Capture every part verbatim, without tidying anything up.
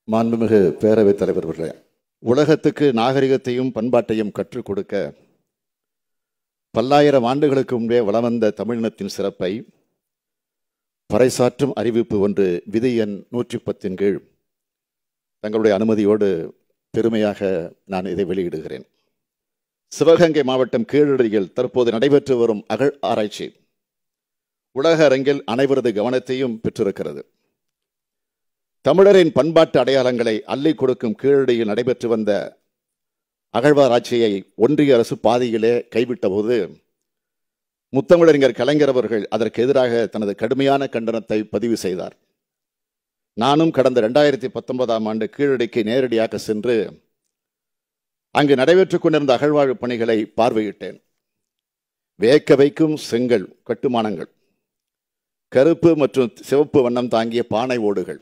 மாண்புமிகு பேரவைத் தலைவர் அவர்களே, உலகத்துக்கு நாகரிகத்தையும் பண்பாட்டையும் கற்றுக் கொடுக்க பல்லாயிரம் ஆண்டுகளுக்கு முன்பே வலம் வந்த தமிழினத்தின் சிறப்பை பறைசாற்றும் அறிவிப்பு ஒன்று விதி எண் நூற்றி பத்தின் கீழ் தங்களுடைய அனுமதியோடு பெருமையாக நான் இதை வெளியிடுகிறேன். சிவகங்கை மாவட்டம் கீழடியில் தற்போது நடைபெற்று வரும் அகழ் ஆராய்ச்சி உலக அரங்கில் அனைவரது கவனத்தையும் பெற்றிருக்கிறது. தமிழரின் பண்பாட்டு அடையாளங்களை அள்ளி கொடுக்கும் கீழடியில் நடைபெற்று வந்த அகழ்வாராய்ச்சியை ஒன்றிய அரசு பாதியிலே கைவிட்ட போது முத்தமிழறிஞர் கலைஞர் அவர்கள் அதற்கு எதிராக தனது கடுமையான கண்டனத்தை பதிவு செய்தார். நானும் கடந்த இரண்டாயிரத்தி பத்தொன்பதாம் ஆண்டு கீழடிக்கு நேரடியாக சென்று அங்கு நடைபெற்றுக் கொண்டிருந்த அகழ்வாழ்வு பணிகளை பார்வையிட்டேன். வேக்க வைக்கும் செங்கல் கட்டுமானங்கள், கருப்பு மற்றும் சிவப்பு வண்ணம் தாங்கிய பானை ஓடுகள்,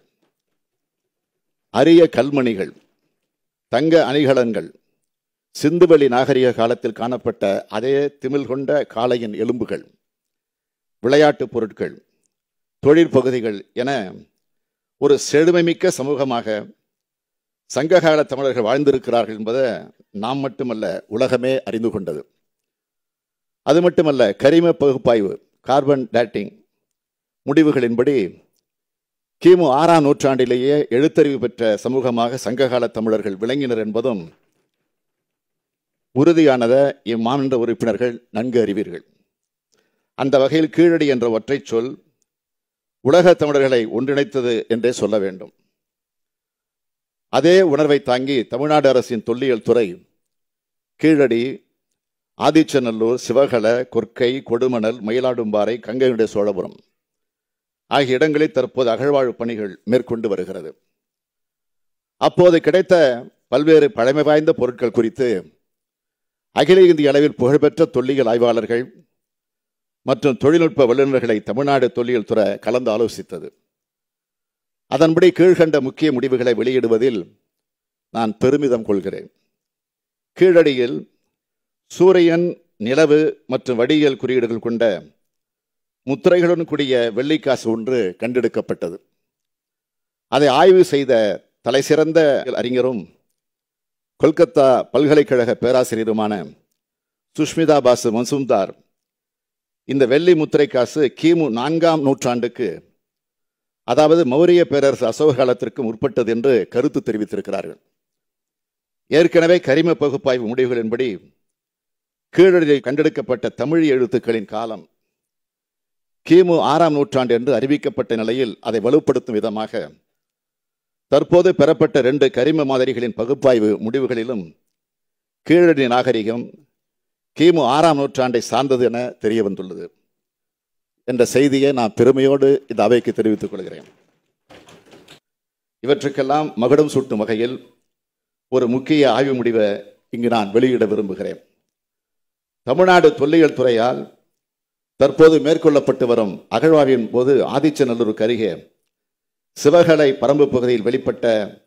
அரிய கல்மணிகள், தங்க அணிகலன்கள், சிந்துவெளி நாகரிக காலத்தில் காணப்பட்ட அதே திமிழ் கொண்ட காளையின் எலும்புகள், விளையாட்டுப் பொருட்கள், தொழிற்பகுதிகள் என ஒரு செழுமைமிக்க சமூகமாக சங்ககால தமிழர்கள் வாழ்ந்திருக்கிறார்கள் என்பதை நாம் மட்டுமல்ல உலகமே அறிந்து கொண்டது. அது மட்டுமல்ல, கரிம பகுப்பாய்வு கார்பன் டேட்டிங் முடிவுகளின்படி கிமு ஆறாம் நூற்றாண்டிலேயே எழுத்தறிவு பெற்ற சமூகமாக சங்ககால தமிழர்கள் விளங்கினர் என்பதும் உறுதியானதை இம்மாநில உறுப்பினர்கள் நன்கு அறிவீர்கள். அந்த வகையில் கீழடி என்ற ஒற்றை சொல் உலக தமிழர்களை ஒன்றிணைத்தது என்றே சொல்ல வேண்டும். அதே உணர்வை தாங்கி தமிழ்நாடு அரசின் தொல்லியல் துறை கீழடி, ஆதிச்சநல்லூர், சிவகலை, கொர்க்கை, கொடுமணல், மயிலாடும்பாறை, கங்கையுடைய சோழபுரம் ஆகிய இடங்களில் தற்போது அகழ்வாழ்வு பணிகள் மேற்கொண்டு வருகிறது. அப்போது கிடைத்த பல்வேறு பழமை வாய்ந்த பொருட்கள் குறித்து அகில இந்திய அளவில் புகழ்பெற்ற தொல்லியல் ஆய்வாளர்கள் மற்றும் தொழில்நுட்ப வல்லுநர்களை தமிழ்நாடு தொல்லியல் துறை கலந்து ஆலோசித்தது. அதன்படி கீழ்கண்ட முக்கிய முடிவுகளை வெளியிடுவதில் நான் பெருமிதம் கொள்கிறேன். கீழடியில் சூரியன், நிலவு மற்றும் வடியியல் குறியீடுகள் கொண்ட முத்திரைகளுடன் கூடிய வெள்ளிக்காசு ஒன்று கண்டெடுக்கப்பட்டது. அதை ஆய்வு செய்த தலை சிறந்த அறிஞரும் கொல்கத்தா பல்கலைக்கழக பேராசிரியருமான சுஷ்மிதா பாசு மசூம்தார் இந்த வெள்ளி முத்திரை காசு கிமு நான்காம் நூற்றாண்டுக்கு, அதாவது மௌரிய பேரரசு அசோக காலத்திற்கு முற்பட்டது என்று கருத்து தெரிவித்திருக்கிறார்கள். ஏற்கனவே கரிம பகுப்பாய்வு முடிவுகளின்படி கீழடியில் கண்டெடுக்கப்பட்ட தமிழ் எழுத்துக்களின் காலம் கிமு ஆறாம் நூற்றாண்டு என்று அறிவிக்கப்பட்ட நிலையில் அதை வலுப்படுத்தும் விதமாக தற்போது பெறப்பட்ட இரண்டு கரிம மாதிரிகளின் பகுப்பாய்வு முடிவுகளிலும் கீழடி நாகரிகம் கிமு ஆறாம் நூற்றாண்டை சார்ந்தது என தெரிய வந்துள்ளது என்ற செய்தியை நான் பெருமையோடு இந்த அவைக்கு தெரிவித்துக் கொள்கிறேன். இவற்றுக்கெல்லாம் மகுடம் சூட்டும் வகையில் ஒரு முக்கிய ஆய்வு முடிவை இங்கு நான் வெளியிட விரும்புகிறேன். தமிழ்நாடு தொல்லியல் துறையால் தற்போது மேற்கொள்ளப்பட்டு வரும் அகழ்வாய்வின் போது ஆதிச்சநல்லூருக்கு அருகே சிவகலை பரம்பு பகுதியில் வெளிப்பட்ட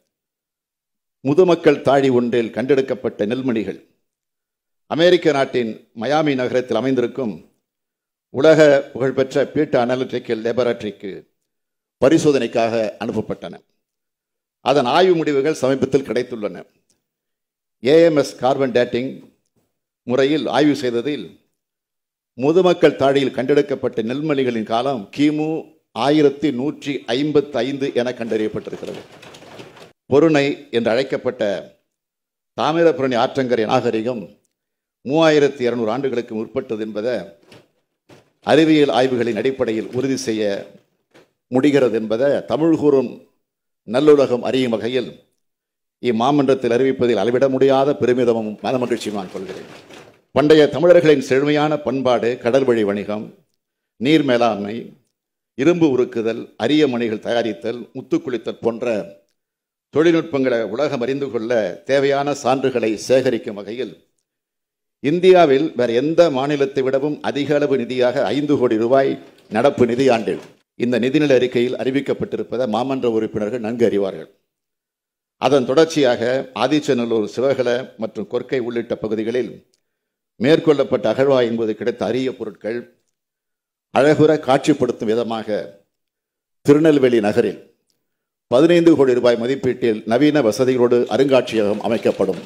முதுமக்கள் தாழி ஒன்றில் கண்டெடுக்கப்பட்ட நெல்மணிகள் அமெரிக்க நாட்டின் மயாமி நகரத்தில் அமைந்திருக்கும் உலக புகழ்பெற்ற பீட்டா அனலிட்டிக்கல் லேபரட்டரிக்கு பரிசோதனைக்காக அனுப்பப்பட்டன. அதன் ஆய்வு முடிவுகள் சமீபத்தில் கிடைத்துள்ளன. ஏஎம்எஸ் கார்பன் டேட்டிங் முறையில் ஆய்வு செய்ததில் முதுமக்கள் தாழியில் கண்டெடுக்கப்பட்ட நெல்மணிகளின் காலம் கிமு ஆயிரத்தி நூற்றி ஐம்பத்தி ஐந்து என கண்டறியப்பட்டிருக்கிறது. பொருணை என்று அழைக்கப்பட்ட தாமிரபரணி ஆற்றங்கரை நாகரிகம் மூவாயிரத்தி இருநூறு ஆண்டுகளுக்கு முற்பட்டது என்பதை அறிவியல் ஆய்வுகளின் அடிப்படையில் உறுதி செய்ய முடிகிறது என்பதை தமிழ் கூறும் நல்லுலகம் அறியும் வகையில் இம்மாமன்றத்தில் அறிவிப்பதில் அளவிட முடியாத பெருமிதமும் மனமகிழ்ச்சியும் நான் கொள்கிறேன். பண்டைய தமிழர்களின் செழுமையான பண்பாடு, கடல் வழி வணிகம், நீர் மேலாண்மை, இரும்பு உருக்குதல், அரிய மணிகள் தயாரித்தல், முத்துக்குளித்தல் போன்ற தொழில்நுட்பங்களை உலகம் அறிந்து கொள்ள தேவையான சான்றுகளை சேகரிக்கும் வகையில் இந்தியாவில் வேறு எந்த மாநிலத்தை விடவும் அதிக அளவு நிதியாக ஐந்து கோடி ரூபாய் நடப்பு நிதியாண்டில் இந்த நிதிநிலை அறிக்கையில் அறிவிக்கப்பட்டிருப்பதை மாமன்ற உறுப்பினர்கள் நன்கு அறிவார்கள். அதன் தொடர்ச்சியாக ஆதிச்சநல்லூர், சிவகலை மற்றும் கொர்க்கை உள்ளிட்ட பகுதிகளில் மேற்கொள்ளப்பட்ட அகழ்வாய்வு என்பது கிடைத்த அரிய பொருட்கள் அழகுற காட்சிப்படுத்தும் விதமாக திருநெல்வேலி நகரில் பதினைந்து கோடி ரூபாய் மதிப்பீட்டில் நவீன வசதிகளோடு அருங்காட்சியகம் அமைக்கப்படும்.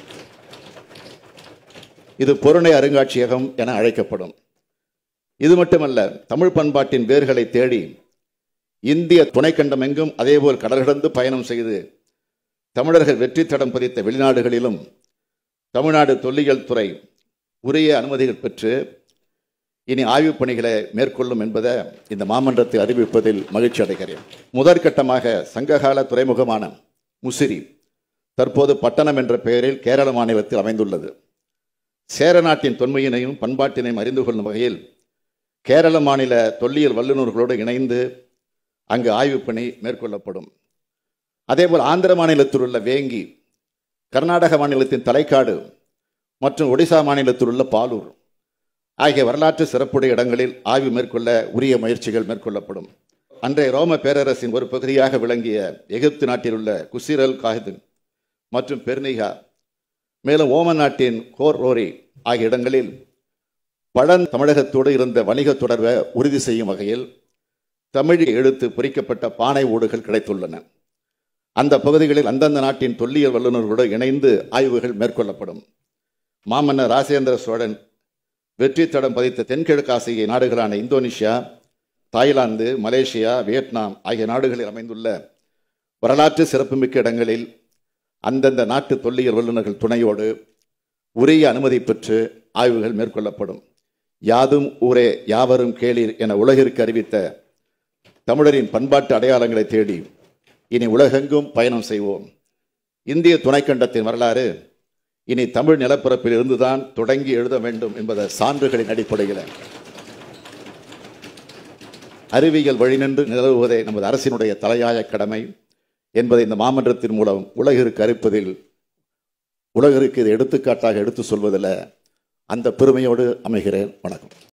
இது பொருணை அருங்காட்சியகம் என அழைக்கப்படும். இது மட்டுமல்ல, தமிழ் பண்பாட்டின் வேர்களை தேடி இந்திய துணைக்கண்டம் எங்கும் அதேபோல் கடல் கடந்து பயணம் செய்து தமிழர்கள் வெற்றி தடம் பதித்த வெளிநாடுகளிலும் தமிழ்நாடு தொல்லியல் துறை உரிய அனுமதிகள் பெற்று இனி ஆய்வுப் பணிகளை மேற்கொள்ளும் என்பதை இந்த மாமன்றத்தில் அறிவிப்பதில் மகிழ்ச்சி அடைகிறேன். முதற்கட்டமாக சங்ககால துறைமுகமான முசிறி தற்போது பட்டணம் என்ற பெயரில் கேரள மாநிலத்தில் அமைந்துள்ளது. சேர நாட்டின் தொன்மையினையும் பண்பாட்டினையும் அறிந்து கொள்ளும் வகையில் கேரள மாநில தொல்லியல் வல்லுநர்களோடு இணைந்து அங்கு ஆய்வுப் பணி மேற்கொள்ளப்படும். அதேபோல் ஆந்திர மாநிலத்தில் உள்ள வேங்கி, கர்நாடக மாநிலத்தின் தலைக்காடு மற்றும் ஒடிசா மாநிலத்தில் உள்ள பாலூர் ஆகிய வரலாற்று சிறப்புடைய இடங்களில் ஆய்வு மேற்கொள்ள உரிய முயற்சிகள் மேற்கொள்ளப்படும். அன்றைய ரோம பேரரசின் ஒரு பகுதியாக விளங்கிய எகிப்து நாட்டில் உள்ள குசிரல் காஹிது மற்றும் பெர்னிகா, மேலும் ஓமன் நாட்டின் கோர்ரோரி ஆகிய இடங்களில் பழந் தமிழகத்தோடு இருந்த வணிக தொடர்பை உறுதி செய்யும் வகையில் தமிழ் எழுத்து பொறிக்கப்பட்ட பானை ஓடுகள் கிடைத்துள்ளன. அந்த பகுதிகளில் அந்தந்த நாட்டின் தொல்லியல் வல்லுநர்களோடு இணைந்து ஆய்வுகள் மேற்கொள்ளப்படும். மாமன்னர் ராஜேந்திர சோழன் வெற்றி தடம் பதித்த தென்கிழக்காசிய நாடுகளான இந்தோனேஷியா, தாய்லாந்து, மலேசியா, வியட்நாம் ஆகிய நாடுகளில் அமைந்துள்ள வரலாற்று சிறப்புமிக்க இடங்களில் அந்தந்த நாட்டு தொல்லியல் வல்லுநர்கள் துணையோடு உரிய அனுமதி பெற்று ஆய்வுகள் மேற்கொள்ளப்படும். யாதும் ஊரே யாவரும் கேளீர் என உலகிற்கு அறிவித்த தமிழரின் பண்பாட்டு அடையாளங்களை தேடி இனி உலகெங்கும் பயணம் செய்வோம். இந்திய துணைக்கண்டத்தின் வரலாறு இனி தமிழ் நிலப்பரப்பில் இருந்துதான் தொடங்கி எழுத வேண்டும் என்பத சான்றுகளின் அடிப்படையில் அறிவியல் வழிநின்று நிலவுவதே நமது அரசினுடைய தலையாய கடமை என்பதை இந்த மாமன்றத்தின் மூலம் உலகிற்கு அறிப்பதில், உலகிற்கு இதை எடுத்துக்காட்டாக எடுத்து சொல்வதில் அந்த பெருமையோடு அமைகிறேன். வணக்கம்.